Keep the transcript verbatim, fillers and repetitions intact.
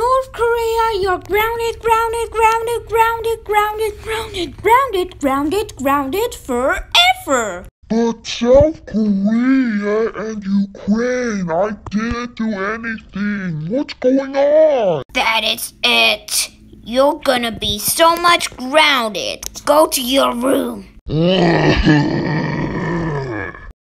North Korea, you're grounded, grounded, grounded, grounded, grounded, grounded, grounded, grounded, grounded forever. But South Korea and Ukraine, I didn't do anything. What's going on? That is it. You're gonna be so much grounded. Go to your room.